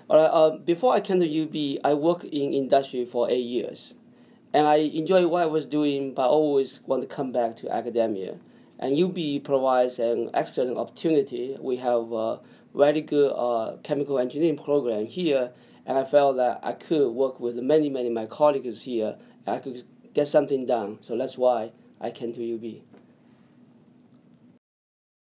All right, before I came to UB, I worked in industry for 8 years, and I enjoy what I was doing, but I always want to come back to academia. And UB provides an excellent opportunity. We have a very good chemical engineering program here, and I felt that I could work with many of my colleagues here, and I could get something done. So that's why I came to UB.